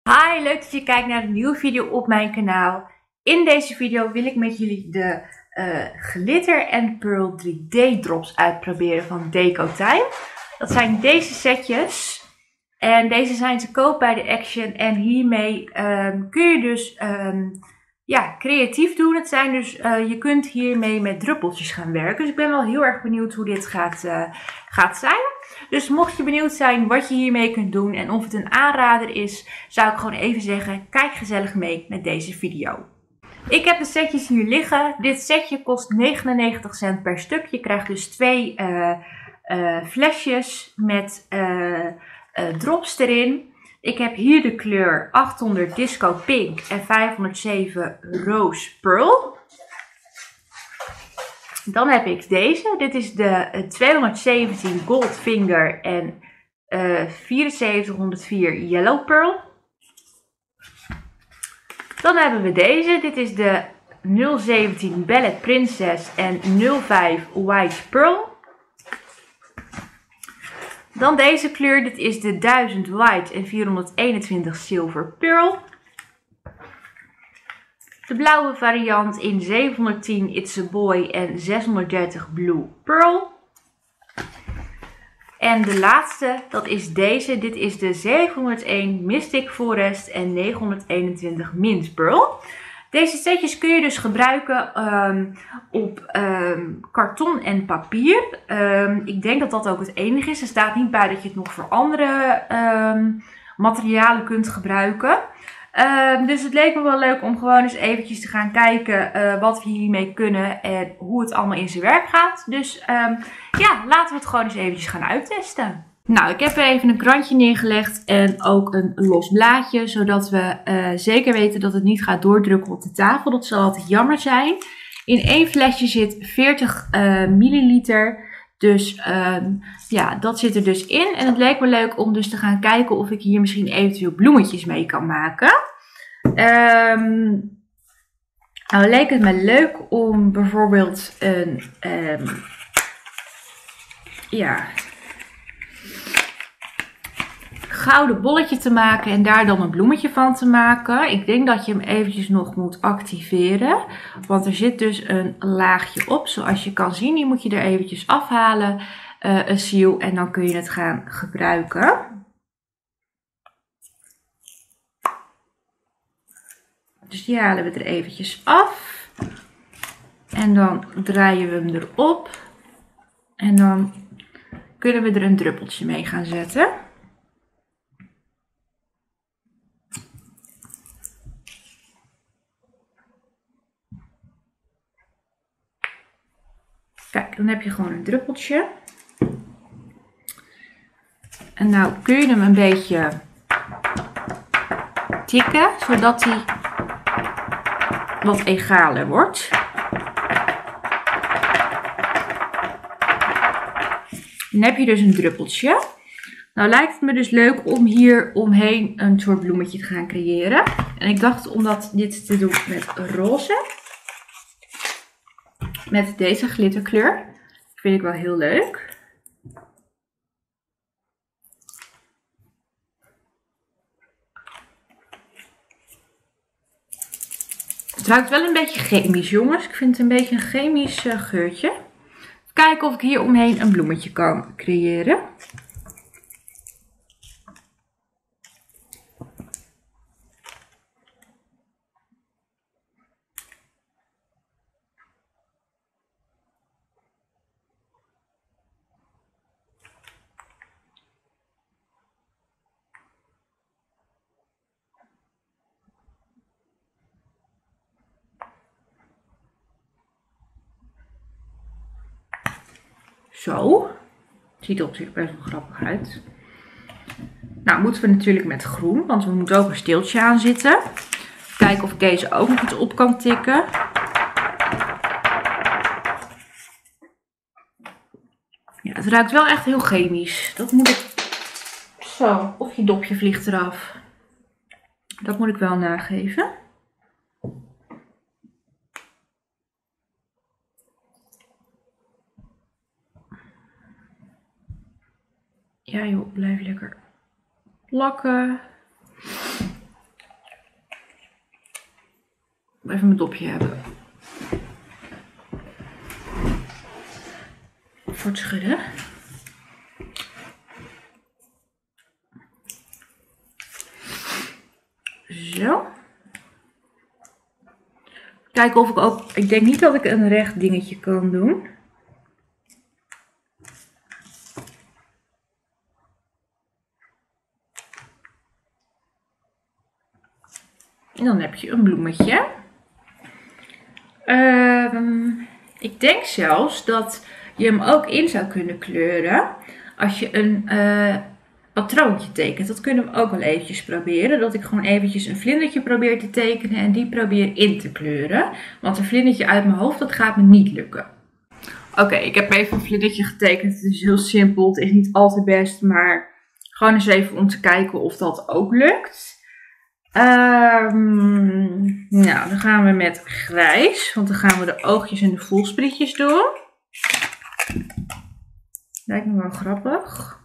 Hi, leuk dat je kijkt naar een nieuwe video op mijn kanaal. In deze video wil ik met jullie de Glitter and Pearl 3D drops uitproberen van Decotime. Dat zijn deze setjes. En deze zijn te koop bij de Action. En hiermee kun je dus creatief doen. Het zijn dus, je kunt hiermee met druppeltjes gaan werken. Dus ik ben wel heel erg benieuwd hoe dit gaat zijn. Dus mocht je benieuwd zijn wat je hiermee kunt doen en of het een aanrader is, zou ik gewoon even zeggen, kijk gezellig mee met deze video. Ik heb de setjes hier liggen. Dit setje kost 99 cent per stuk. Je krijgt dus twee flesjes met drops erin. Ik heb hier de kleur 800 Disco Pink en 507 Rose Pearl. Dan heb ik deze. Dit is de 217 Goldfinger en 7404 Yellow Pearl. Dan hebben we deze. Dit is de 017 Ballet Princess en 05 White Pearl. Dan deze kleur. Dit is de 1000 White en 421 Silver Pearl. De blauwe variant in 710 It's a Boy en 630 Blue Pearl. En de laatste, dat is deze. Dit is de 701 Mystic Forest en 921 Mint Pearl. Deze setjes kun je dus gebruiken op karton en papier. Ik denk dat dat ook het enige is. Er staat niet bij dat je het nog voor andere materialen kunt gebruiken. Dus het leek me wel leuk om gewoon eens eventjes te gaan kijken wat we hiermee kunnen en hoe het allemaal in zijn werk gaat. Dus laten we het gewoon eens eventjes gaan uittesten. Nou, ik heb er even een krantje neergelegd en ook een los blaadje, zodat we zeker weten dat het niet gaat doordrukken op de tafel. Dat zal altijd jammer zijn. In één flesje zit 40 milliliter. Dus dat zit er dus in. En het leek me leuk om dus te gaan kijken of ik hier misschien eventueel bloemetjes mee kan maken. Nou leek het me leuk om bijvoorbeeld een gouden bolletje te maken en daar dan een bloemetje van te maken. Ik denk dat je hem eventjes nog moet activeren. Want er zit dus een laagje op. Zoals je kan zien, die moet je er eventjes afhalen. Een seal en dan kun je het gaan gebruiken. Dus die halen we er eventjes af. En dan draaien we hem erop. En dan kunnen we er een druppeltje mee gaan zetten. Kijk, dan heb je gewoon een druppeltje. En nou kun je hem een beetje tikken, zodat hij wat egaler wordt. Dan heb je dus een druppeltje. Nou lijkt het me dus leuk om hier omheen een soort bloemetje te gaan creëren. En ik dacht om dit te doen met roze. Met deze glitterkleur. Dat vind ik wel heel leuk. Het ruikt wel een beetje chemisch, jongens. Ik vind het een beetje een chemisch geurtje. Even kijken of ik hier omheen een bloemetje kan creëren. Zo. Ziet er op zich best wel grappig uit. Nou moeten we natuurlijk met groen, want we moeten ook een steeltje aan zitten. Kijken of ik deze ook nog iets op kan tikken. Ja, het ruikt wel echt heel chemisch. Dat moet ik... Zo, of je dopje vliegt eraf. Dat moet ik wel nageven. Ja joh, blijf lekker plakken. Even mijn dopje hebben. Voor het schudden. Zo. Kijken of ik ook... Ik denk niet dat ik een recht dingetje kan doen. En dan heb je een bloemetje. Ik denk zelfs dat je hem ook in zou kunnen kleuren als je een patroontje tekent. Dat kunnen we ook wel eventjes proberen. Dat ik gewoon eventjes een vlindertje probeer te tekenen en die probeer in te kleuren. Want een vlindertje uit mijn hoofd, dat gaat me niet lukken. Oké, ik heb even een vlindertje getekend. Het is heel simpel, het is niet al te best, maar gewoon eens even om te kijken of dat ook lukt. Nou, dan gaan we met grijs, want dan gaan we de oogjes en de voelsprietjes doen. Lijkt me wel grappig.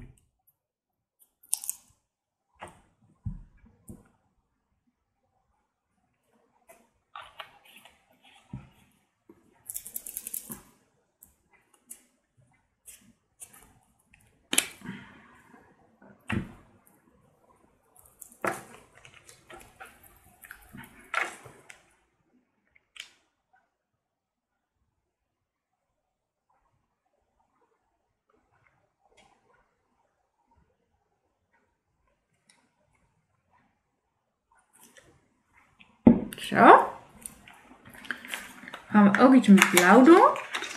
Zo. Gaan we ook iets met blauw doen.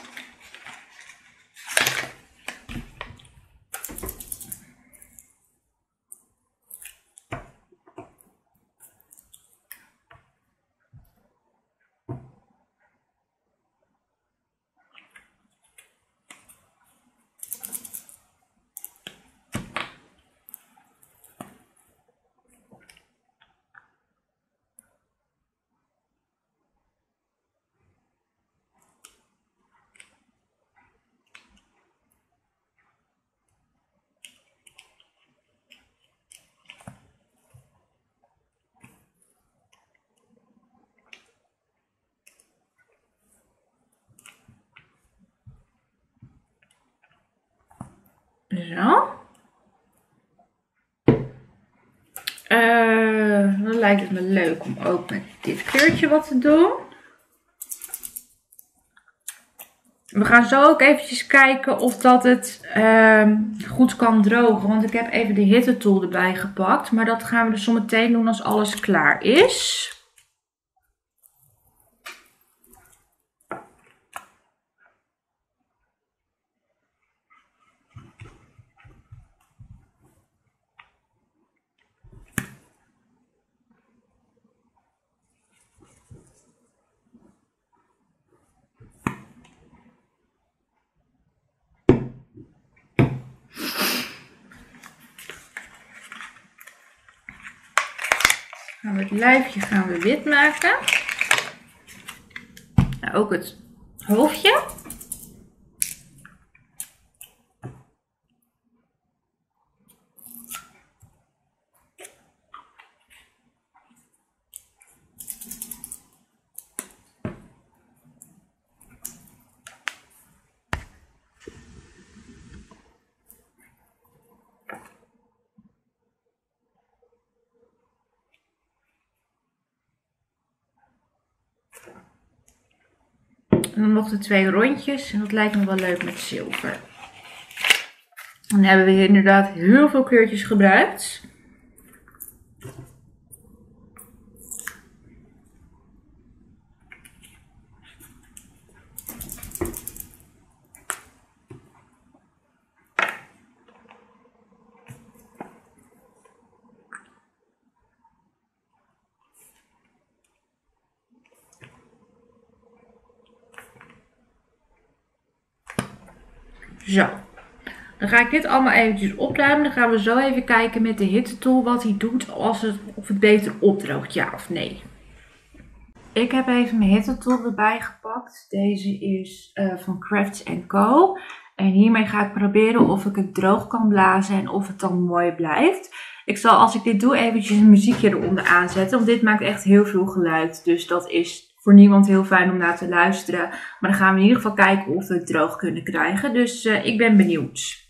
Zo. Dan lijkt het me leuk om ook met dit kleurtje wat te doen. We gaan zo ook eventjes kijken of dat het goed kan drogen. Want ik heb even de hittetool erbij gepakt. Maar dat gaan we dus zo meteen doen als alles klaar is. Gaan we het lijfje gaan we wit maken. Nou, ook het hoofdje. En dan nog de 2 rondjes. En dat lijkt me wel leuk met zilver. Dan hebben we hier inderdaad heel veel kleurtjes gebruikt. Zo, dan ga ik dit allemaal eventjes opruimen. Dan gaan we zo even kijken met de hittetool wat hij doet of het beter opdroogt, ja of nee. Ik heb even mijn hittetool erbij gepakt. Deze is van Crafts & Co. En hiermee ga ik proberen of ik het droog kan blazen en of het dan mooi blijft. Ik zal als ik dit doe eventjes een muziekje eronder aanzetten. Want dit maakt echt heel veel geluid. Dus dat is voor niemand heel fijn om naar te luisteren. Maar dan gaan we in ieder geval kijken of we het droog kunnen krijgen. Dus ik ben benieuwd.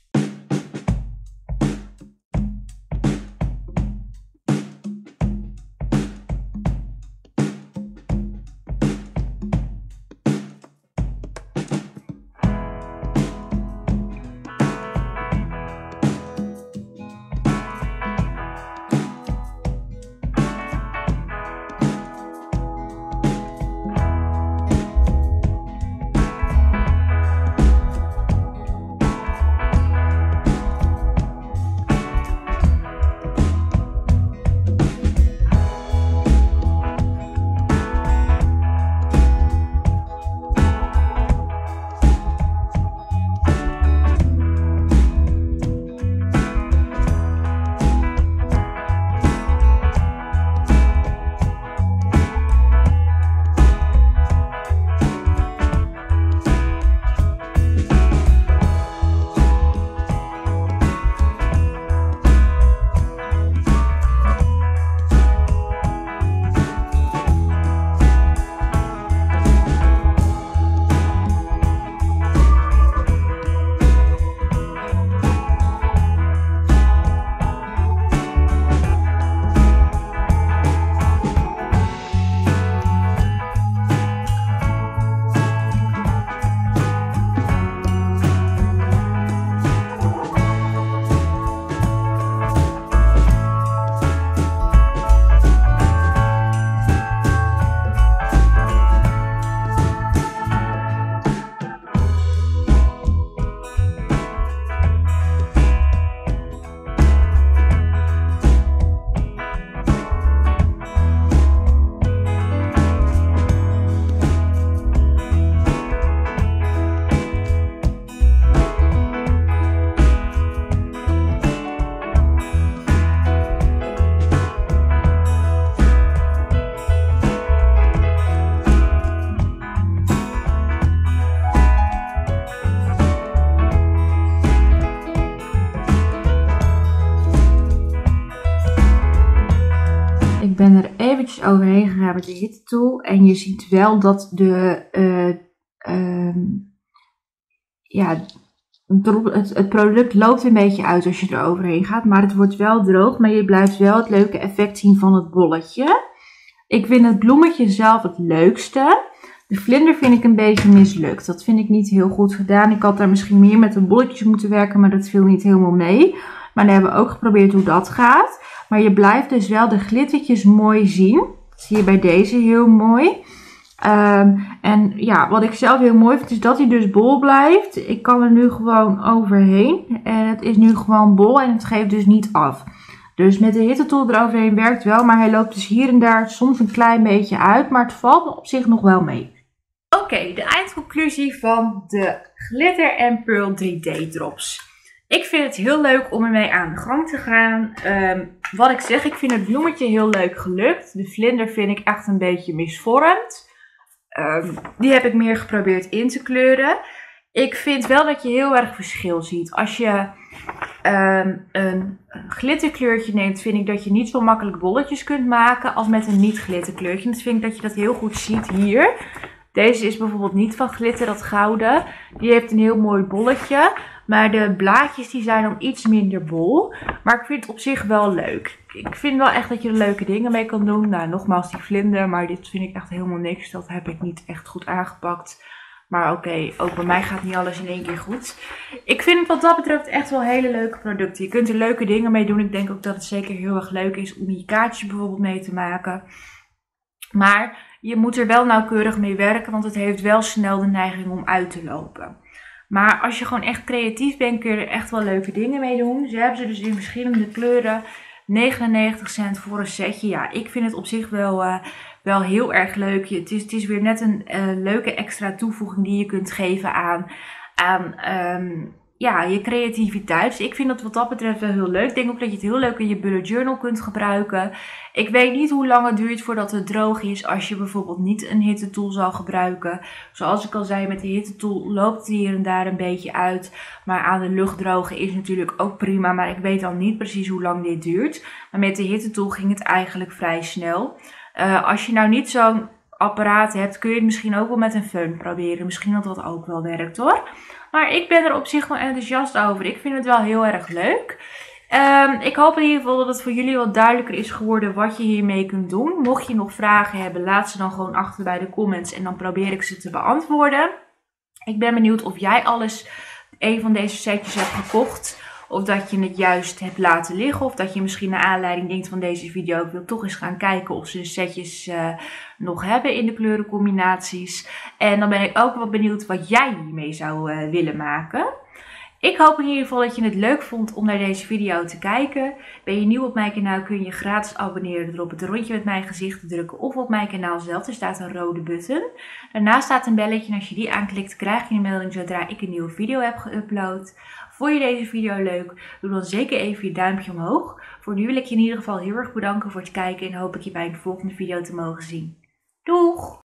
Ik ben er eventjes overheen gegaan met de hittetool. En je ziet wel dat het product loopt een beetje uit als je er overheen gaat. Maar het wordt wel droog. Maar je blijft wel het leuke effect zien van het bolletje. Ik vind het bloemetje zelf het leukste. De vlinder vind ik een beetje mislukt. Dat vind ik niet heel goed gedaan. Ik had daar misschien meer met de bolletjes moeten werken. Maar dat viel niet helemaal mee. Maar dan hebben we ook geprobeerd hoe dat gaat. Maar je blijft dus wel de glittertjes mooi zien. Dat zie je bij deze heel mooi. En ja, wat ik zelf heel mooi vind is dat hij dus bol blijft. Ik kan er nu gewoon overheen. En het is nu gewoon bol en het geeft dus niet af. Dus met de hittetool eroverheen werkt wel. Maar hij loopt dus hier en daar soms een klein beetje uit. Maar het valt op zich nog wel mee. Oké, de eindconclusie van de Glitter & Pearl 3D drops. Ik vind het heel leuk om ermee aan de gang te gaan. Wat ik zeg, ik vind het bloemetje heel leuk gelukt. De vlinder vind ik echt een beetje misvormd. Die heb ik meer geprobeerd in te kleuren. Ik vind wel dat je heel erg verschil ziet. Als je een glitterkleurtje neemt, vind ik dat je niet zo makkelijk bolletjes kunt maken als met een niet glitterkleurtje. Dat vind ik dat je dat heel goed ziet hier. Deze is bijvoorbeeld niet van glitter, dat gouden. Die heeft een heel mooi bolletje. Maar de blaadjes die zijn dan iets minder bol. Maar ik vind het op zich wel leuk. Ik vind wel echt dat je er leuke dingen mee kan doen. Nou, nogmaals die vlinder. Maar dit vind ik echt helemaal niks. Dat heb ik niet echt goed aangepakt. Maar oké, ook bij mij gaat niet alles in één keer goed. Ik vind wat dat betreft echt wel hele leuke producten. Je kunt er leuke dingen mee doen. Ik denk ook dat het zeker heel erg leuk is om je kaartjes bijvoorbeeld mee te maken. Maar je moet er wel nauwkeurig mee werken. Want het heeft wel snel de neiging om uit te lopen. Maar als je gewoon echt creatief bent, kun je er echt wel leuke dingen mee doen. Ze hebben ze dus in verschillende kleuren. 99 cent voor een setje. Ja, ik vind het op zich wel heel erg leuk. Het is weer net een leuke extra toevoeging die je kunt geven aan ja, je creativiteit. Dus ik vind dat wat dat betreft wel heel leuk. Ik denk ook dat je het heel leuk in je bullet journal kunt gebruiken. Ik weet niet hoe lang het duurt voordat het droog is als je bijvoorbeeld niet een hittetool zou gebruiken. Zoals ik al zei, met de hittetool loopt het hier en daar een beetje uit. Maar aan de lucht drogen is natuurlijk ook prima. Maar ik weet dan niet precies hoe lang dit duurt. Maar met de hittetool ging het eigenlijk vrij snel. Als je nou niet zo'n apparaat hebt, kun je het misschien ook wel met een föhn proberen. Misschien dat dat ook wel werkt hoor. Maar ik ben er op zich wel enthousiast over. Ik vind het wel heel erg leuk. Ik hoop in ieder geval dat het voor jullie wat duidelijker is geworden wat je hiermee kunt doen. Mocht je nog vragen hebben, laat ze dan gewoon achter bij de comments en dan probeer ik ze te beantwoorden. Ik ben benieuwd of jij een van deze setjes hebt gekocht. Of dat je het juist hebt laten liggen. Of dat je misschien naar aanleiding denkt van deze video. Ik wil toch eens gaan kijken of ze de setjes nog hebben in de kleurencombinaties. En dan ben ik ook wel benieuwd wat jij hiermee zou willen maken. Ik hoop in ieder geval dat je het leuk vond om naar deze video te kijken. Ben je nieuw op mijn kanaal, kun je gratis abonneren door op het rondje met mijn gezicht te drukken of op mijn kanaal zelf. Er staat een rode button. Daarnaast staat een belletje en als je die aanklikt krijg je een melding zodra ik een nieuwe video heb geüpload. Vond je deze video leuk? Doe dan zeker even je duimpje omhoog. Voor nu wil ik je in ieder geval heel erg bedanken voor het kijken en hoop ik je bij een volgende video te mogen zien. Doeg!